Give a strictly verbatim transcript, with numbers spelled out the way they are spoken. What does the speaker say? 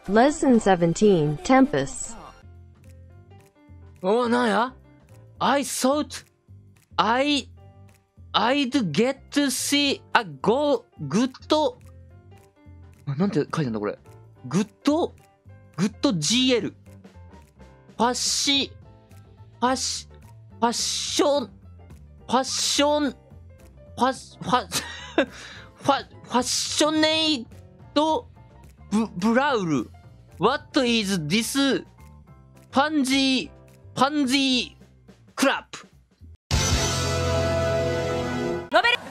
Lesson seventeen, Tempest. お、なんや ?I thought I, I'd get to see a go, good, なんて書いてんだこれ。グッド、グッド ジーエル。ファッシ、ファッシ、ファッション、ファッション、ファッ、ファッ、ファ、ファッショネイト、ブ、ブラウル。What is this? パンジー、パンジー、クラップ。 ノベル